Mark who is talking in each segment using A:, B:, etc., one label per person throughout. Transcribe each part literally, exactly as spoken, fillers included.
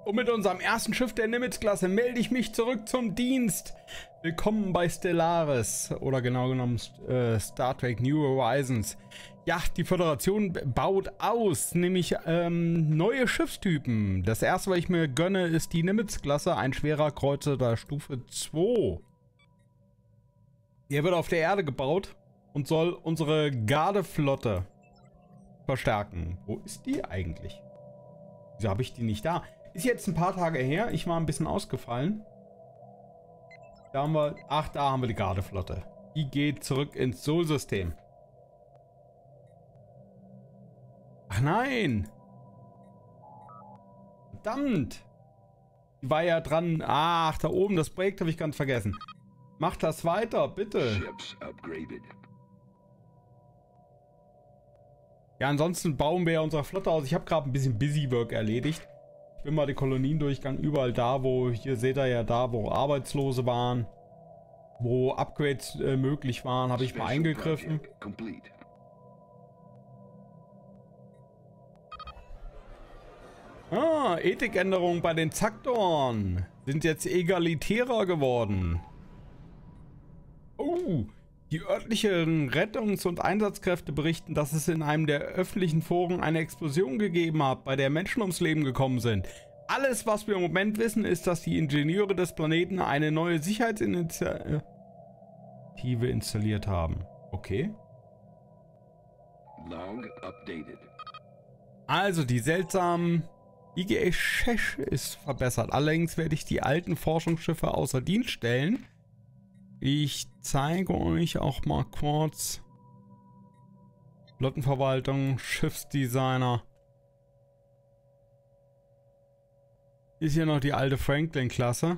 A: Und mit unserem ersten Schiff der Nimitz-Klasse melde ich mich zurück zum Dienst. Willkommen bei Stellaris, oder genau genommen äh, Star Trek New Horizons. Ja, die Föderation baut aus, nämlich ähm, neue Schiffstypen. Das erste, was ich mir gönne, ist die Nimitz-Klasse, ein schwerer Kreuzer der Stufe zwei. Der wird auf der Erde gebaut und soll unsere Gardeflotte verstärken. Wo ist die eigentlich? Wieso habe ich die nicht da? Ist jetzt ein paar Tage her. Ich war ein bisschen ausgefallen. Da haben wir... Ach, da haben wir die Gardeflotte. Die geht zurück ins Sol-System. Ach nein! Verdammt! Die war ja dran... Ach, da oben, das Projekt habe ich ganz vergessen. Macht das weiter, bitte. Ja, ansonsten bauen wir ja unsere Flotte aus. Ich habe gerade ein bisschen Busywork erledigt. Ich bin mal die Kolonien durchgegangen, überall da, wo, hier seht ihr ja da, wo Arbeitslose waren, wo Upgrades äh, möglich waren, habe ich mal eingegriffen. Ah, Ethikänderungen bei den Zaktoren sind jetzt egalitärer geworden. Oh, die örtlichen Rettungs- und Einsatzkräfte berichten, dass es in einem der öffentlichen Foren eine Explosion gegeben hat, bei der Menschen ums Leben gekommen sind. Alles, was wir im Moment wissen, ist, dass die Ingenieure des Planeten eine neue Sicherheitsinitiative installiert haben. Okay.
B: Log updated.
A: Also die seltsamen I G A-Shesh ist verbessert. Allerdings werde ich die alten Forschungsschiffe außer Dienst stellen. Ich zeige euch auch mal kurz Flottenverwaltung, Schiffsdesigner. Ist hier noch die alte Franklin-Klasse.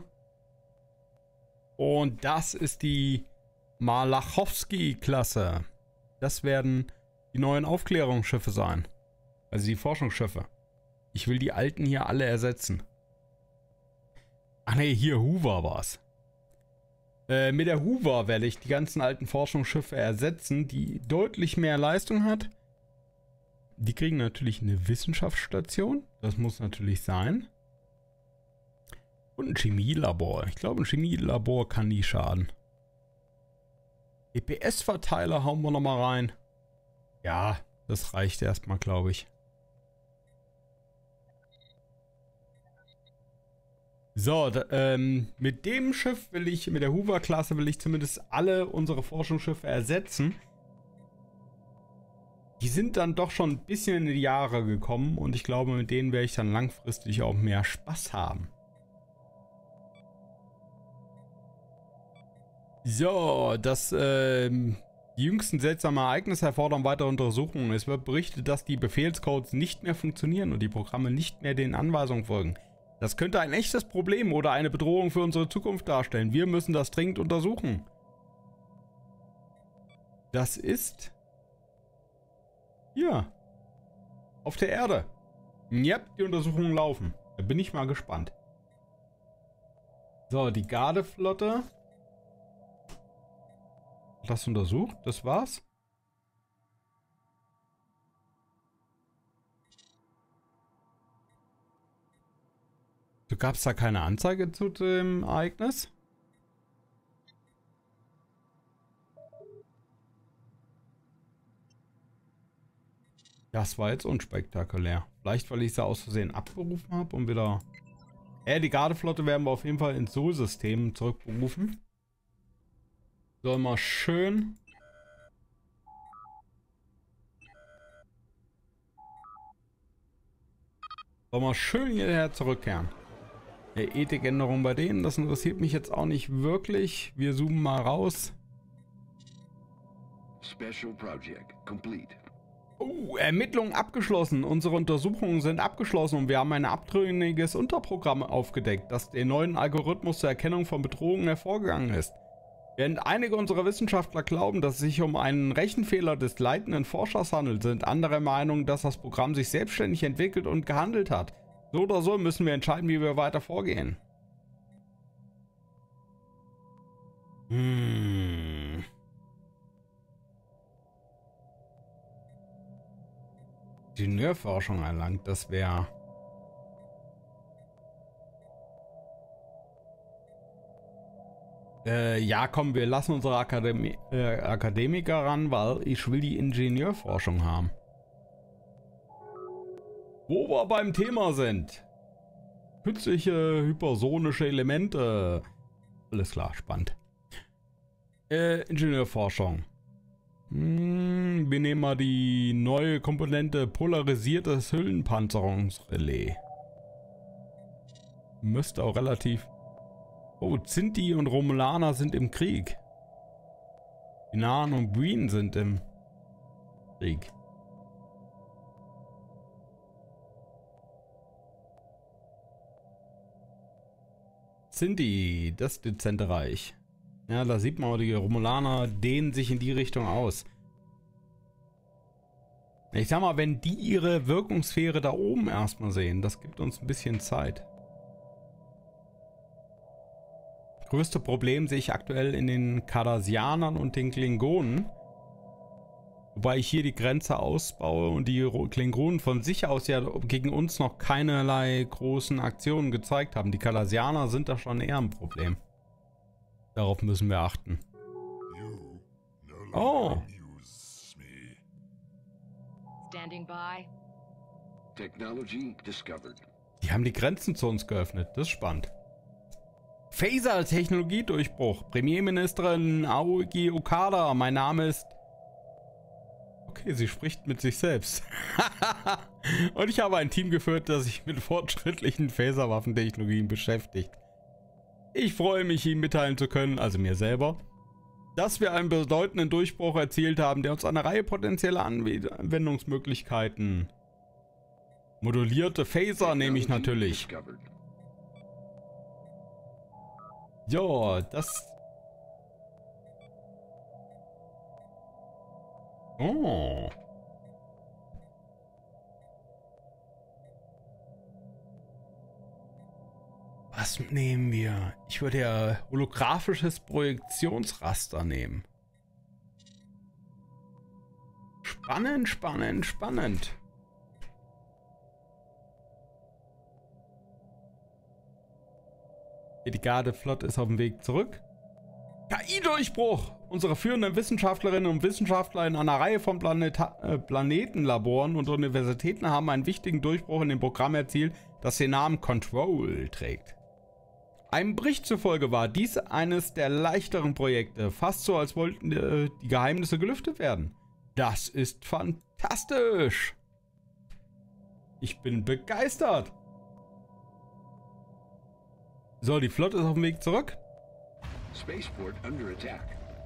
A: Und das ist die Malachowski-Klasse. Das werden die neuen Aufklärungsschiffe sein. Also die Forschungsschiffe. Ich will die alten hier alle ersetzen. Ach nee, hier Hoover war's. Äh, mit der Hoover werde ich die ganzen alten Forschungsschiffe ersetzen, die deutlich mehr Leistung hat. Die kriegen natürlich eine Wissenschaftsstation. Das muss natürlich sein. Und ein Chemielabor. Ich glaube, ein Chemielabor kann nie schaden. E P S-Verteiler hauen wir nochmal rein. Ja, das reicht erstmal, glaube ich. So, da, ähm, mit dem Schiff will ich, mit der Hoover-Klasse will ich zumindest alle unsere Forschungsschiffe ersetzen. Die sind dann doch schon ein bisschen in die Jahre gekommen und ich glaube, mit denen werde ich dann langfristig auch mehr Spaß haben. So, das, ähm, die jüngsten seltsamen Ereignisse erfordern weitere Untersuchungen. Es wird berichtet, dass die Befehlscodes nicht mehr funktionieren und die Programme nicht mehr den Anweisungen folgen. Das könnte ein echtes Problem oder eine Bedrohung für unsere Zukunft darstellen. Wir müssen das dringend untersuchen. Das ist... hier. Auf der Erde. Ja, die Untersuchungen laufen. Da bin ich mal gespannt. So, die Gardeflotte. Das untersucht. Das war's. So, gab es da keine Anzeige zu dem Ereignis? Das war jetzt unspektakulär. Vielleicht, weil ich sie aus Versehen abgerufen habe und wieder... Äh, die Gardeflotte werden wir auf jeden Fall ins Sol-System zurückberufen. Soll mal schön... Soll mal schön hierher zurückkehren. Der Ethikänderung bei denen, das interessiert mich jetzt auch nicht wirklich. Wir zoomen mal raus.
B: Special project complete.
A: Oh, Ermittlungen abgeschlossen. Unsere Untersuchungen sind abgeschlossen und wir haben ein abtrünniges Unterprogramm aufgedeckt, das den neuen Algorithmus zur Erkennung von Bedrohungen hervorgegangen ist. Während einige unserer Wissenschaftler glauben, dass es sich um einen Rechenfehler des leitenden Forschers handelt, sind andere Meinung, dass das Programm sich selbstständig entwickelt und gehandelt hat. So oder so müssen wir entscheiden, wie wir weiter vorgehen. Hm. Ingenieurforschung erlangt, das wäre... Äh, ja, komm, wir lassen unsere Akademie, äh, Akademiker ran, weil ich will die Ingenieurforschung haben. Wo wir beim Thema sind. Nützliche hypersonische Elemente. Alles klar, spannend. Äh, Ingenieurforschung. Hm, wir nehmen mal die neue Komponente polarisiertes Hüllenpanzerungsrelais. Müsste auch relativ... Oh, Zinti und Romulaner sind im Krieg. Dinan und Breen sind im Krieg. Zinti, das dezente Reich. Ja, da sieht man, die Romulaner dehnen sich in die Richtung aus. Ich sag mal, wenn die ihre Wirkungssphäre da oben erstmal sehen, das gibt uns ein bisschen Zeit. Größte Problem sehe ich aktuell in den Cardassianern und den Klingonen. Wobei ich hier die Grenze ausbaue und die Klingonen von sich aus ja gegen uns noch keinerlei großen Aktionen gezeigt haben. Die Cardassianer sind da schon eher ein Problem. Darauf müssen wir achten. Oh. Die haben die Grenzen zu uns geöffnet. Das ist spannend. Phaser-Technologiedurchbruch. Premierministerin Aoki Okada. Mein Name ist... Okay, sie spricht mit sich selbst. Und ich habe ein Team geführt, das sich mit fortschrittlichen Phaserwaffentechnologien beschäftigt. Ich freue mich, Ihnen mitteilen zu können, also mir selber, dass wir einen bedeutenden Durchbruch erzielt haben, der uns eine Reihe potenzieller Anwendungsmöglichkeiten... Modulierte Phaser nehme ich natürlich. Ja, das... Oh. Was nehmen wir? Ich würde ja holographisches Projektionsraster nehmen. Spannend, spannend, spannend. Die Gardeflotte ist auf dem Weg zurück. K I-Durchbruch! Unsere führenden Wissenschaftlerinnen und Wissenschaftler in einer Reihe von Planeta äh, Planetenlaboren und Universitäten haben einen wichtigen Durchbruch in dem Programm erzielt, das den Namen Control trägt. Einem Bericht zufolge war dies eines der leichteren Projekte, fast so, als wollten äh, die Geheimnisse gelüftet werden. Das ist fantastisch! Ich bin begeistert! So, die Flotte ist auf dem Weg zurück.
B: Spaceport under attack.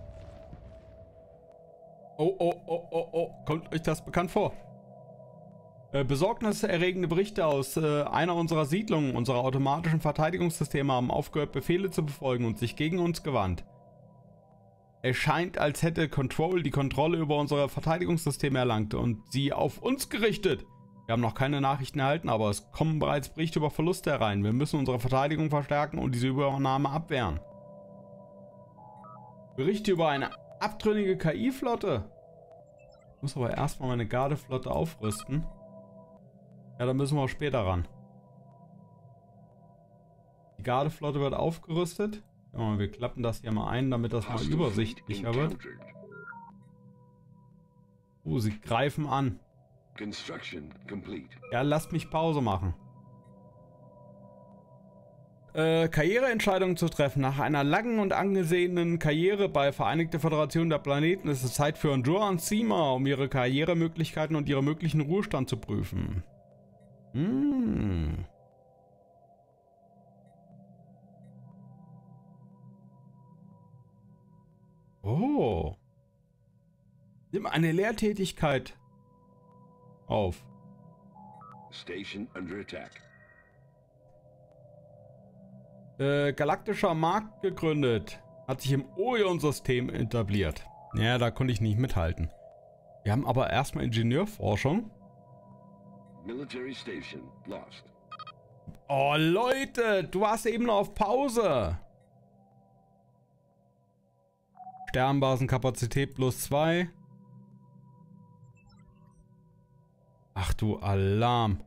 A: Oh, oh, oh, oh, oh. Kommt euch das bekannt vor? Äh, besorgniserregende Berichte aus äh, einer unserer Siedlungen, unserer automatischen Verteidigungssysteme haben aufgehört, Befehle zu befolgen und sich gegen uns gewandt. Es scheint, als hätte Control die Kontrolle über unsere Verteidigungssysteme erlangt und sie auf uns gerichtet. Wir haben noch keine Nachrichten erhalten, aber es kommen bereits Berichte über Verluste herein. Wir müssen unsere Verteidigung verstärken und diese Übernahme abwehren. Berichte über eine abtrünnige K I-Flotte. Ich muss aber erstmal meine Gardeflotte aufrüsten. Ja, da müssen wir auch später ran. Die Gardeflotte wird aufgerüstet. Ja, mal, wir klappen das hier mal ein, damit das mal übersichtlicher wird. Oh, sie greifen an. Ja, lasst mich Pause machen. Äh, Karriereentscheidungen zu treffen. Nach einer langen und angesehenen Karriere bei Vereinigte Föderation der Planeten ist es Zeit für Joan Sima, um ihre Karrieremöglichkeiten und ihren möglichen Ruhestand zu prüfen. Hm. Oh. Nimm eine Lehrtätigkeit auf.
B: Station under attack.
A: Äh, galaktischer Markt gegründet. Hat sich im Orion-System etabliert. Ja, da konnte ich nicht mithalten. Wir haben aber erstmal Ingenieurforschung.
B: Military Station lost.
A: Oh Leute, du warst eben noch auf Pause. Sternbasenkapazität plus zwei. Ach du Alarm.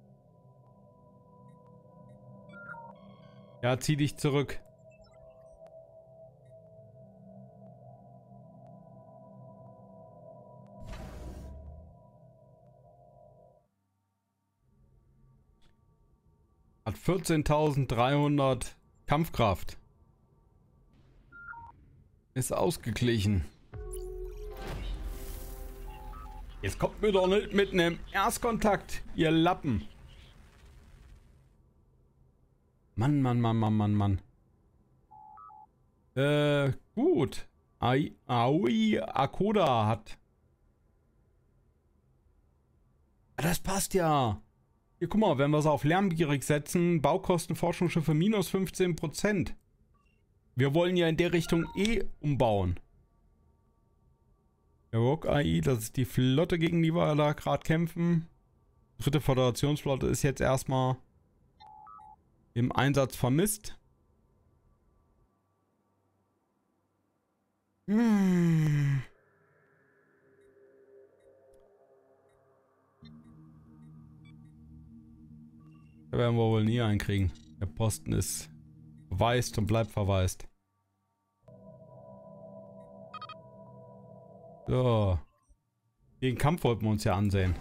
A: Ja, zieh dich zurück. Hat vierzehntausenddreihundert Kampfkraft. Ist ausgeglichen. Jetzt kommt mir doch nicht mit einem Erstkontakt, ihr Lappen. Mann, Mann, Mann, Mann, Mann, Mann. Äh, gut. Ai, Aoi Akoda hat. Das passt ja. Hier, guck mal, wenn wir es auf lärmgierig setzen, Baukosten Forschungsschiffe minus fünfzehn Prozent. Wir wollen ja in der Richtung eh umbauen. Der Rogue A I, das ist die Flotte, gegen die wir da gerade kämpfen. Dritte Föderationsflotte ist jetzt erstmal im Einsatz vermisst. Hm. Da werden wir wohl nie einkriegen. Der Posten ist verwaist und bleibt verwaist. So. Den Kampf wollten wir uns ja ansehen.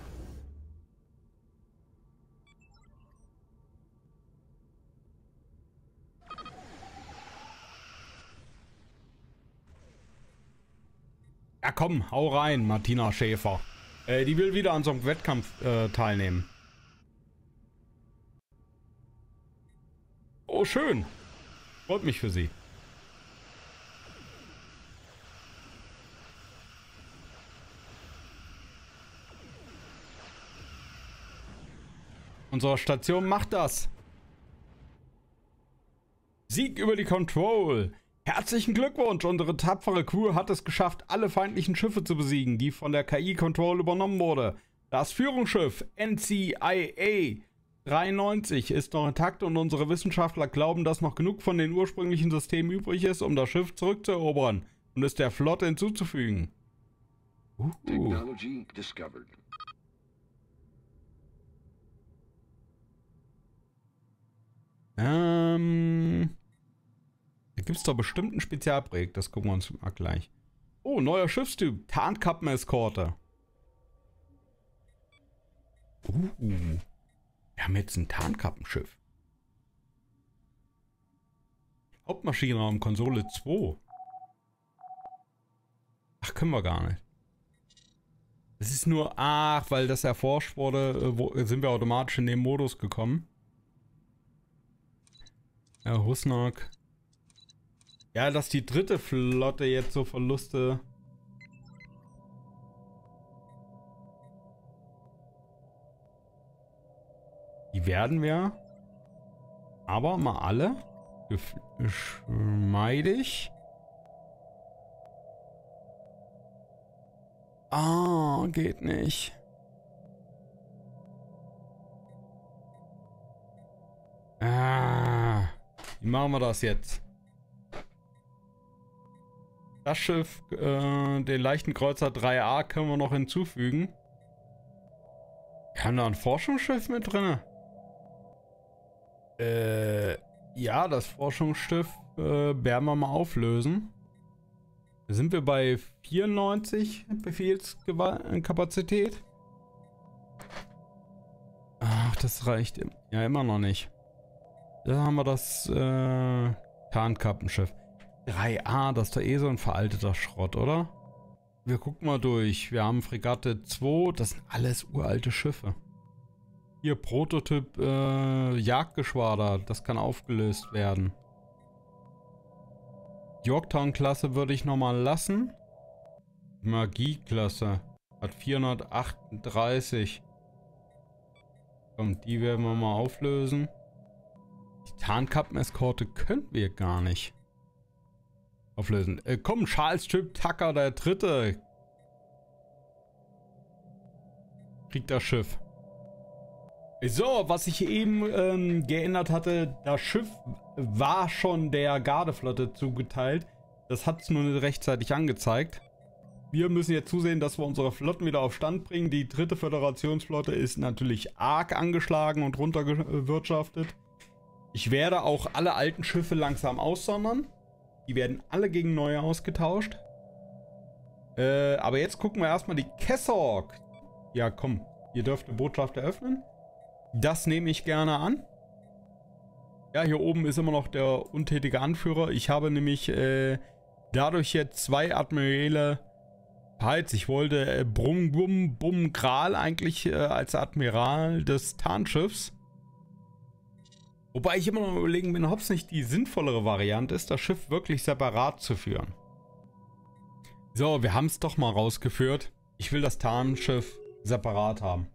A: Ja komm, hau rein, Martina Schäfer. Äh, die will wieder an so einem Wettkampf äh, teilnehmen. Oh, schön. Freut mich für sie. Unsere Station macht das. Sieg über die Control. Herzlichen Glückwunsch, unsere tapfere Crew hat es geschafft, alle feindlichen Schiffe zu besiegen, die von der K I Control übernommen wurde. Das Führungsschiff N C I A dreiundneunzig ist noch intakt und unsere Wissenschaftler glauben, dass noch genug von den ursprünglichen Systemen übrig ist, um das Schiff zurückzuerobern und es der Flotte hinzuzufügen. Uh.
B: Technology discovered.
A: Ähm... Da gibt es doch bestimmt ein Spezialprojekt, das gucken wir uns mal gleich. Oh, neuer Schiffstyp, Tarnkappeneskorte. Uh, wir haben jetzt ein Tarnkappenschiff. Hauptmaschinenraum, Konsole zwei. Ach, können wir gar nicht. Das ist nur, ach, weil das erforscht wurde, wo, sind wir automatisch in den Modus gekommen. Ja, Husnak. Ja, dass die dritte Flotte jetzt so Verluste... Die werden wir aber mal alle geschmeidig... Ah, geht nicht. Ah, wie machen wir das jetzt? Das Schiff, äh, den leichten Kreuzer drei A können wir noch hinzufügen. Wir haben da ein Forschungsschiff mit drin. Äh, ja, das Forschungsschiff äh, werden wir mal auflösen. Da sind wir bei vierundneunzig Befehlskapazität. Ach, das reicht ja immer noch nicht. Da haben wir das äh, Tarnkappenschiff. drei A, das ist doch eh so ein veralteter Schrott, oder? Wir gucken mal durch. Wir haben Fregatte zwei, das sind alles uralte Schiffe. Hier Prototyp äh, Jagdgeschwader, das kann aufgelöst werden. Yorktown-Klasse würde ich nochmal lassen. Magie-Klasse hat vierhundertachtunddreißig. Komm, die werden wir mal auflösen. Die Tarnkappeneskorte können wir gar nicht auflösen. Äh, komm, Charles Trip Tucker, der Dritte. Kriegt das Schiff. So, was ich eben ähm, geändert hatte, das Schiff war schon der Gardeflotte zugeteilt. Das hat es nur nicht rechtzeitig angezeigt. Wir müssen jetzt zusehen, dass wir unsere Flotten wieder auf Stand bringen. Die dritte Föderationsflotte ist natürlich arg angeschlagen und runtergewirtschaftet. Ich werde auch alle alten Schiffe langsam aussondern. Die werden alle gegen neue ausgetauscht. Äh, aber jetzt gucken wir erstmal die Kessorg. Ja, komm. Ihr dürft eine Botschaft eröffnen. Das nehme ich gerne an. Ja, hier oben ist immer noch der untätige Anführer. Ich habe nämlich äh, dadurch jetzt zwei Admiräle Heiz. Ich wollte äh, Brum Bum Bum Gral eigentlich äh, als Admiral des Tarnschiffs. Wobei ich immer noch überlegen bin, ob es nicht die sinnvollere Variante ist, das Schiff wirklich separat zu führen. So, wir haben es doch mal rausgeführt. Ich will das Tarnschiff separat haben.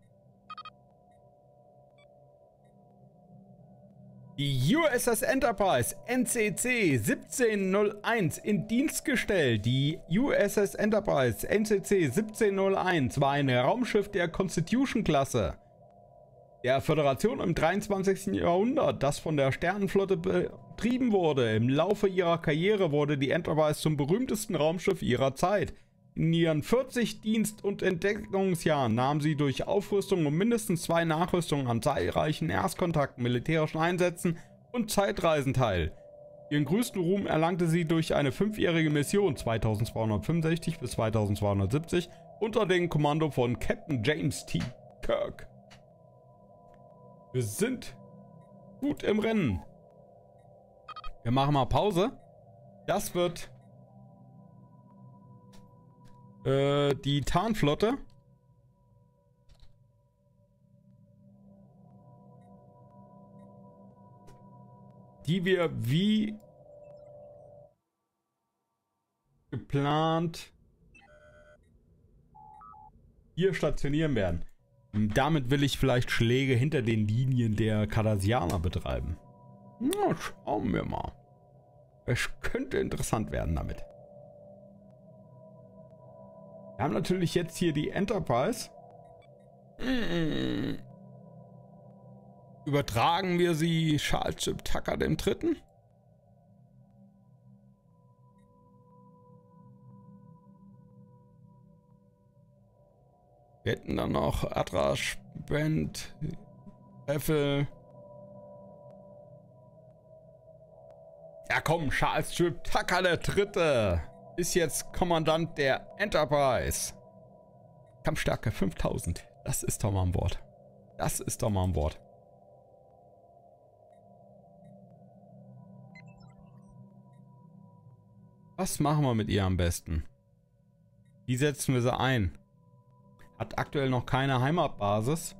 A: Die U S S Enterprise N C C siebzehn null eins in Dienst gestellt. Die U S S Enterprise N C C siebzehn null eins war ein Raumschiff der Constitution-Klasse der Föderation im dreiundzwanzigsten Jahrhundert, das von der Sternenflotte betrieben wurde. Im Laufe ihrer Karriere wurde die Enterprise zum berühmtesten Raumschiff ihrer Zeit. In ihren vierzig Dienst- und Entdeckungsjahren nahm sie durch Aufrüstung und mindestens zwei Nachrüstungen an zahlreichen Erstkontakten, militärischen Einsätzen und Zeitreisen teil. Ihren größten Ruhm erlangte sie durch eine fünfjährige Mission zweitausendzweihundertfünfundsechzig bis zweitausendzweihundertsiebzig unter dem Kommando von Captain James T. Kirk. Wir sind gut im Rennen. Wir machen mal Pause. Das wird äh, die Tarnflotte. Die wir wie geplant hier stationieren werden. Damit will ich vielleicht Schläge hinter den Linien der Cardassianer betreiben. Na, schauen wir mal. Es könnte interessant werden damit. Wir haben natürlich jetzt hier die Enterprise. Übertragen wir sie Charles Chip Tucker dem Dritten? Wir hätten dann noch Adrash, Brent, Effel. Ja komm, Charles Chip Tucker der Dritte ist jetzt Kommandant der Enterprise. Kampfstärke fünftausend. Das ist doch mal ein Wort. Das ist doch mal ein Wort. Was machen wir mit ihr am besten? Wie setzen wir sie ein? Hat aktuell noch keine Heimatbasis.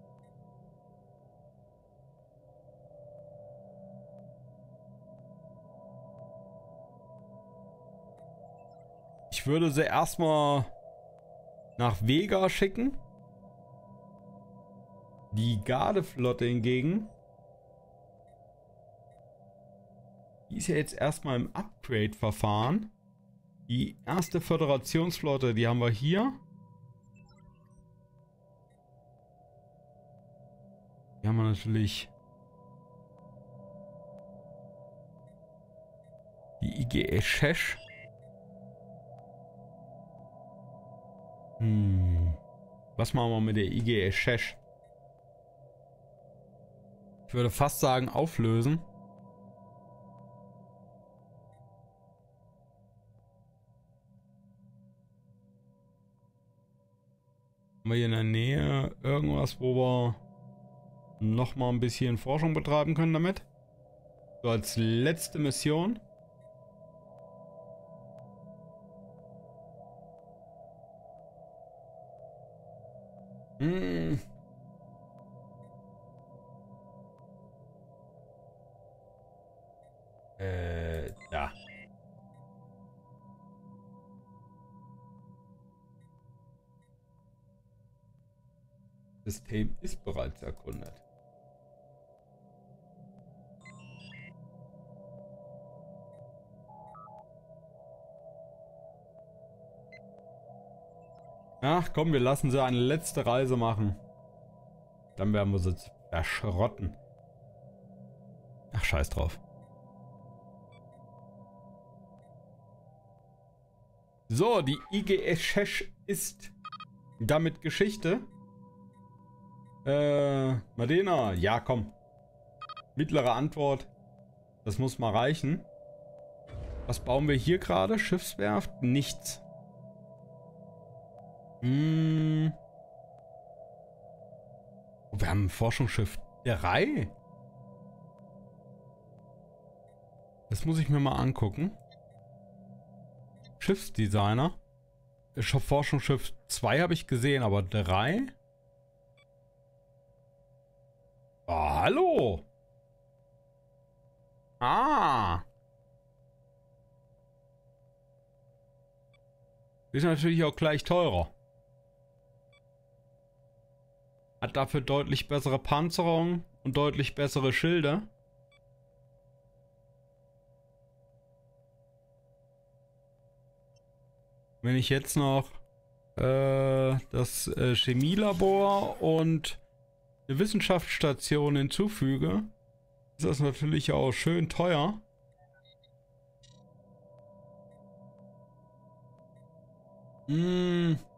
A: Ich würde sie erstmal nach Vega schicken. Die Gardeflotte hingegen, die ist ja jetzt erstmal im Upgrade-Verfahren. Die erste Föderationsflotte, die haben wir hier. Hier haben wir natürlich die I G E Shesh. Hm. Was machen wir mit der I G E Shesh? Ich würde fast sagen, auflösen. Haben wir hier in der Nähe irgendwas, wo wir noch mal ein bisschen Forschung betreiben können damit? So als letzte Mission. Hm. Äh, da. System ist bereits erkundet. Ach komm, wir lassen sie eine letzte Reise machen. Dann werden wir sie erschrotten. Ach, scheiß drauf. So, die I G E Shesh ist damit Geschichte. Äh, Madena, ja komm. Mittlere Antwort. Das muss mal reichen. Was bauen wir hier gerade? Schiffswerft? Nichts. Hm. Oh, wir haben ein Forschungsschiff drei. Das muss ich mir mal angucken. Schiffsdesigner. Forschungsschiff zwei habe ich gesehen, aber drei? Oh, hallo! Ah! Ist natürlich auch gleich teurer. Hat dafür deutlich bessere Panzerung und deutlich bessere Schilde. Wenn ich jetzt noch äh, das äh, Chemielabor und eine Wissenschaftsstation hinzufüge, ist das natürlich auch schön teuer. Hm.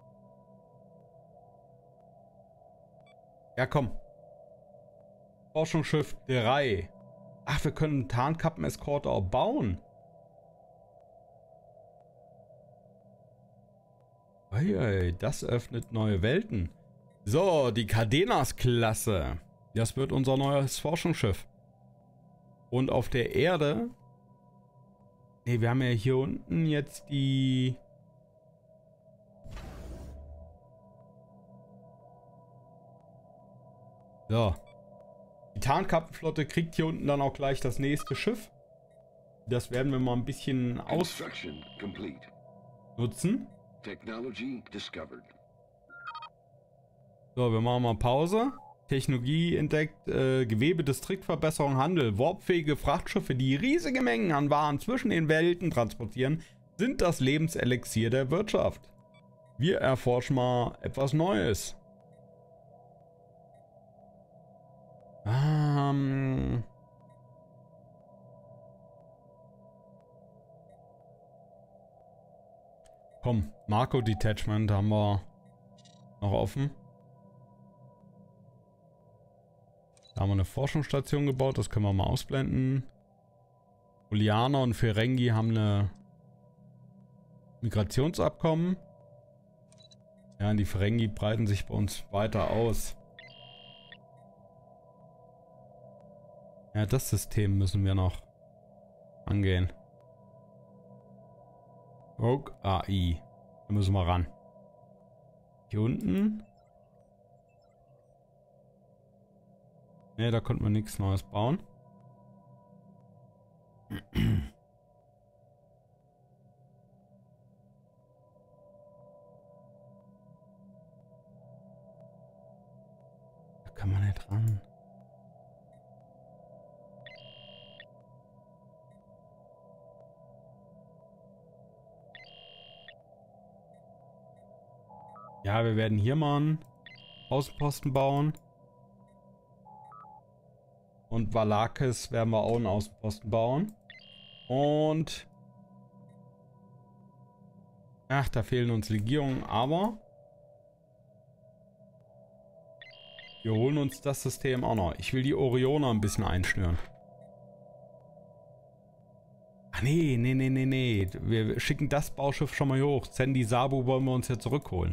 A: Ja, komm. Forschungsschiff drei. Ach, wir können Tarnkappeneskorte auch bauen. Hey, das öffnet neue Welten. So, die Cadenas-Klasse. Das wird unser neues Forschungsschiff. Und auf der Erde... Ne, wir haben ja hier unten jetzt die... So. Die Tarnkappenflotte kriegt hier unten dann auch gleich das nächste Schiff. Das werden wir mal ein bisschen ausnutzen.
B: Technology discovered.
A: So, wir machen mal Pause. Technologie entdeckt, äh, Gewebe, Distriktverbesserung, Handel. Warpfähige Frachtschiffe, die riesige Mengen an Waren zwischen den Welten transportieren, sind das Lebenselixier der Wirtschaft. Wir erforschen mal etwas Neues. Ähm... Komm, Marco Detachment haben wir noch offen. Da haben wir eine Forschungsstation gebaut, das können wir mal ausblenden. Uliana und Ferengi haben eine Migrationsabkommen. Ja, und die Ferengi breiten sich bei uns weiter aus. Ja, das System müssen wir noch angehen. Rogue A I. Da müssen wir ran. Hier unten. Ne, da konnten wir nichts Neues bauen. Da kann man nicht ran. Ja, wir werden hier mal einen Außenposten bauen. Und Valakis werden wir auch einen Außenposten bauen. Und... Ach, da fehlen uns Legierungen, aber... Wir holen uns das System auch noch. Ich will die Orioner ein bisschen einschnüren. Ach nee, nee, nee, nee, nee. Wir schicken das Bauschiff schon mal hier hoch. Sandy Sabu wollen wir uns ja zurückholen.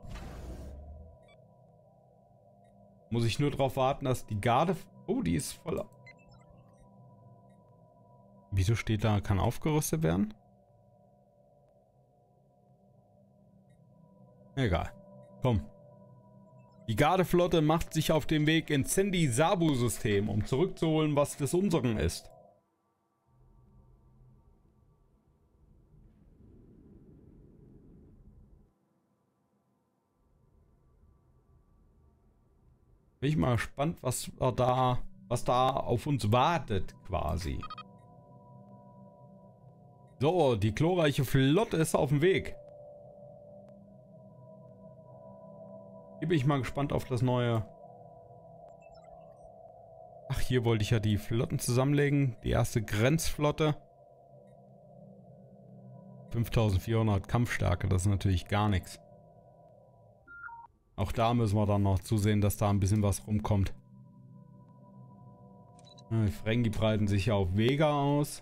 A: Muss ich nur darauf warten, dass die Garde... Oh, die ist voll... Wieso steht da, kann aufgerüstet werden? Egal. Komm. Die Gardeflotte macht sich auf den Weg ins Sandy Sabu-System, um zurückzuholen, was des unseren ist. Bin ich mal gespannt, was da, was da auf uns wartet, quasi. So, die glorreiche Flotte ist auf dem Weg. Hier bin ich mal gespannt auf das neue. Ach, hier wollte ich ja die Flotten zusammenlegen. Die erste Grenzflotte. fünftausendvierhundert Kampfstärke, das ist natürlich gar nichts. Auch da müssen wir dann noch zusehen, dass da ein bisschen was rumkommt. Die Ferengi breiten sich ja auf Vega aus.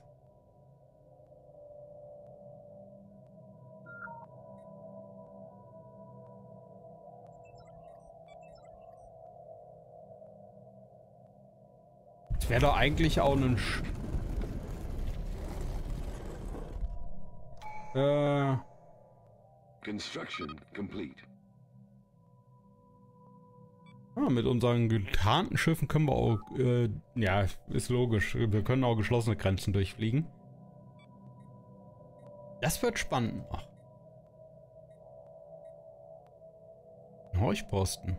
A: Es wäre doch eigentlich auch ein... Sch Äh...
B: Construction complete.
A: Ja, mit unseren getarnten Schiffen können wir auch, äh, ja, ist logisch, wir können auch geschlossene Grenzen durchfliegen. Das wird spannend noch. Ein Horchposten.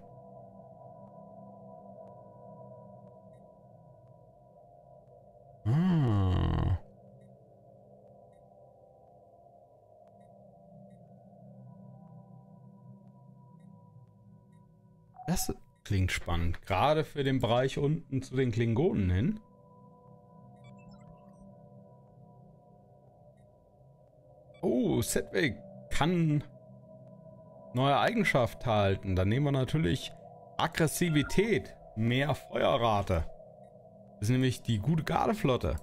A: Ah. Das klingt spannend. Gerade für den Bereich unten zu den Klingonen hin. Oh, Sedwick kann neue Eigenschaft halten. Dann nehmen wir natürlich Aggressivität, mehr Feuerrate. Das ist nämlich die gute Gardeflotte.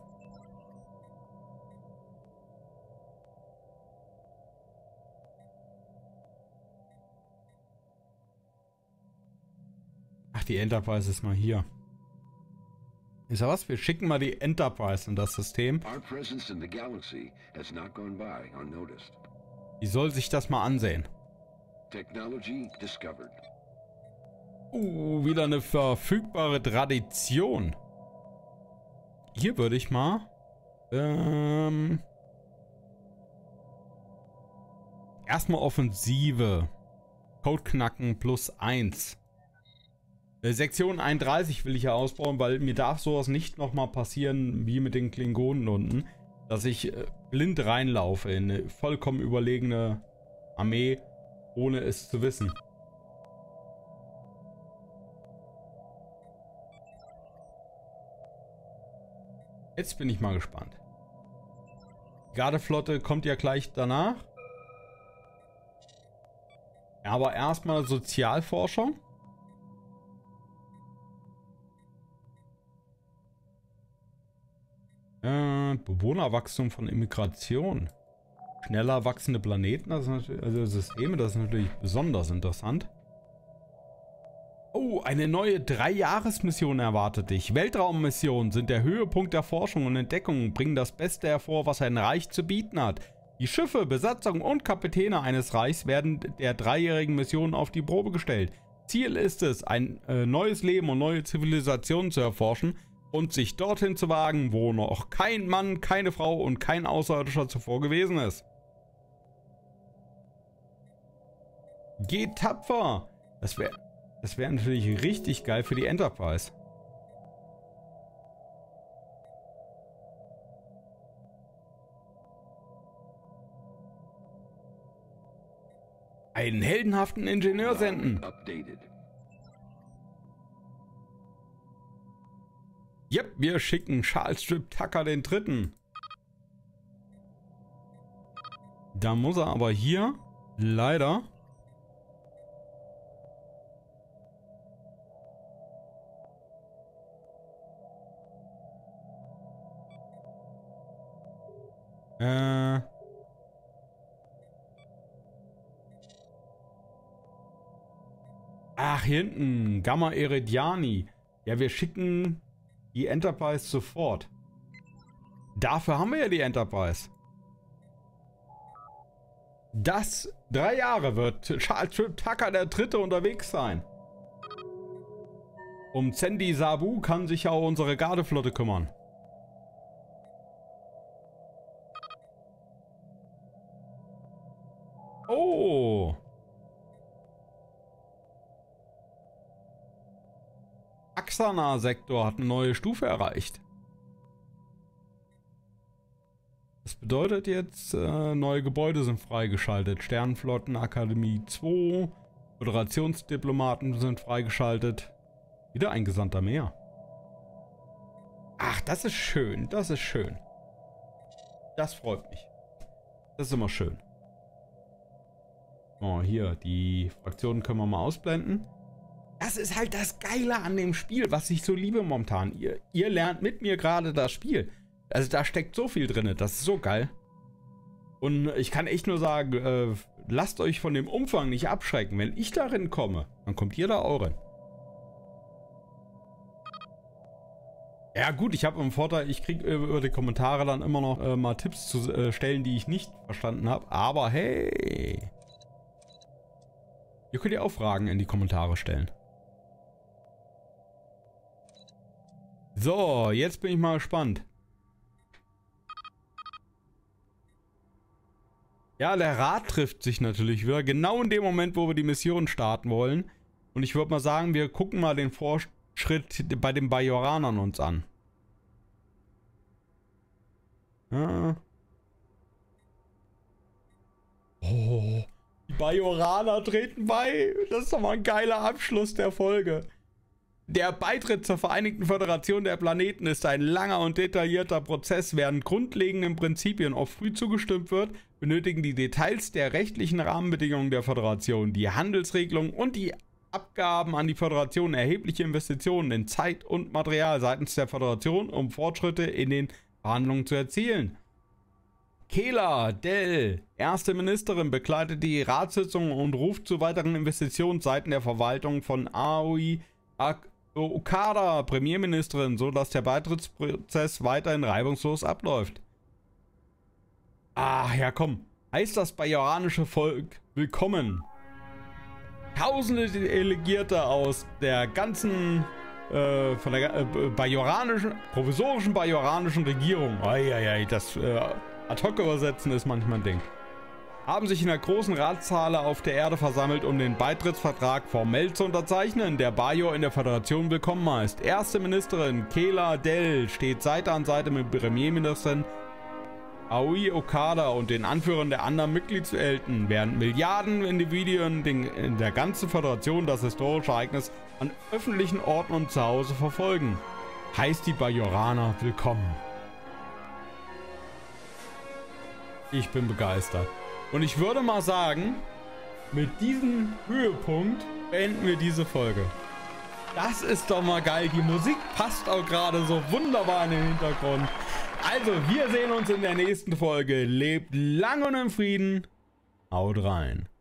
A: Ach, die Enterprise ist mal hier. Ist ja was? Wir schicken mal die Enterprise in das System.
B: Our presence in the galaxy has not gone by unnoticed.
A: Die soll sich das mal ansehen.
B: Technology discovered.
A: Uh, wieder eine verfügbare Tradition. Hier würde ich mal ähm, erstmal Offensive. Code knacken plus eins. Sektion einunddreißig will ich ja ausbauen, weil mir darf sowas nicht nochmal passieren wie mit den Klingonen unten, dass ich äh, blind reinlaufe in eine vollkommen überlegene Armee, ohne es zu wissen. Jetzt bin ich mal gespannt. Die Gardeflotte kommt ja gleich danach. Aber erstmal Sozialforschung. Äh, Bewohnerwachstum von Immigration. Schneller wachsende Planeten, das ist natürlich, also Systeme, das ist natürlich besonders interessant. Oh, eine neue Drei-Jahres-Mission erwartet dich. Weltraummissionen sind der Höhepunkt der Forschung und Entdeckung, bringen das Beste hervor, was ein Reich zu bieten hat. Die Schiffe, Besatzung und Kapitäne eines Reichs werden der dreijährigen Mission auf die Probe gestellt. Ziel ist es, ein äh, neues Leben und neue Zivilisationen zu erforschen und sich dorthin zu wagen, wo noch kein Mann, keine Frau und kein Außerirdischer zuvor gewesen ist. Geht tapfer! Das wäre das wäre natürlich richtig geil für die Enterprise. Einen heldenhaften Ingenieur senden. Yep, wir schicken Charles Strip Tucker den Dritten. Da muss er aber hier leider äh Ach, hier hinten. Gamma Eridiani. Ja, wir schicken die Enterprise sofort. Dafür haben wir ja die Enterprise. Das, drei Jahre wird Charles Strip Tucker der Dritte unterwegs sein. Um Sandy Sabu kann sich ja auch unsere Gardeflotte kümmern. Oh. Axana-Sektor hat eine neue Stufe erreicht. Das bedeutet jetzt, äh, neue Gebäude sind freigeschaltet. Sternenflottenakademie zwei, Föderationsdiplomaten sind freigeschaltet. Wieder ein Gesandter mehr. Ach, das ist schön, das ist schön. Das freut mich. Das ist immer schön. Oh, hier, die Fraktionen können wir mal ausblenden. Das ist halt das Geile an dem Spiel, was ich so liebe momentan. Ihr, ihr lernt mit mir gerade das Spiel. Also da steckt so viel drin, das ist so geil. Und ich kann echt nur sagen, äh, lasst euch von dem Umfang nicht abschrecken. Wenn ich darin komme, dann kommt ihr da auch rein. Ja gut, ich habe einen Vorteil, ich kriege über die Kommentare dann immer noch äh, mal Tipps zu äh, Stellen, die ich nicht verstanden habe. Aber hey, ihr könnt ja auch Fragen in die Kommentare stellen. So, jetzt bin ich mal gespannt. Ja, der Rat trifft sich natürlich wieder, genau in dem Moment, wo wir die Mission starten wollen. Und ich würde mal sagen, wir gucken mal den Fortschritt bei den Bajoranern uns an. Ja. Oh, die Bajoraner treten bei. Das ist doch mal ein geiler Abschluss der Folge. Der Beitritt zur Vereinigten Föderation der Planeten ist ein langer und detaillierter Prozess. Während grundlegenden Prinzipien oft früh zugestimmt wird, benötigen die Details der rechtlichen Rahmenbedingungen der Föderation, die Handelsregelungen und die Abgaben an die Föderation erhebliche Investitionen in Zeit und Material seitens der Föderation, um Fortschritte in den Verhandlungen zu erzielen. Kela Del, erste Ministerin, begleitet die Ratssitzung und ruft zu weiteren Investitionsseiten der Verwaltung von Aoi Okada, Premierministerin, sodass der Beitrittsprozess weiterhin reibungslos abläuft. Ach ja, komm. Heißt das bajoranische Volk willkommen. Tausende Delegierte aus der ganzen äh, von der äh, bajoranischen, provisorischen bajoranischen Regierung. Eieiei, das äh, ad hoc übersetzen ist manchmal ein Ding. Haben sich in der großen Ratshalle auf der Erde versammelt, um den Beitrittsvertrag formell zu unterzeichnen, der Bajor in der Föderation willkommen heißt. Erste Ministerin Kela Del steht Seite an Seite mit Premierministerin Aoi Okada und den Anführern der anderen Mitgliedselten, während Milliarden Individuen den, in der ganzen Föderation das historische Ereignis an öffentlichen Orten und zu Hause verfolgen. Heißt die Bajoraner willkommen. Ich bin begeistert. Und ich würde mal sagen, mit diesem Höhepunkt beenden wir diese Folge. Das ist doch mal geil. Die Musik passt auch gerade so wunderbar in den Hintergrund. Also, wir sehen uns in der nächsten Folge. Lebt lang und im Frieden. Haut rein.